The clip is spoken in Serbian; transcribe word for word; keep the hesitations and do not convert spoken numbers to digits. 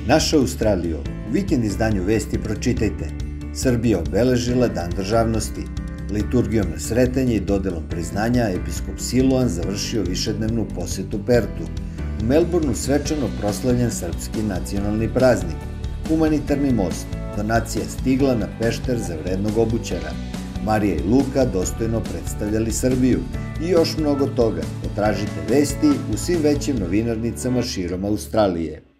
Naša Australijo, u vikend izdanju vesti pročitajte: Srbija obeležila Dan državnosti. Liturgijom na sretanje i dodelom priznanja episkop Siloan završio višednevnu posetu Pertu. U Melbourneu svečano proslavljen srpski nacionalni praznik. Humanitarni most, donacija stigla na Pešter za vrednog obućara. Marija i Luka dostojno predstavljali Srbiju i još mnogo toga. Potražite vesti u svim većim novinarnicama širom Australije.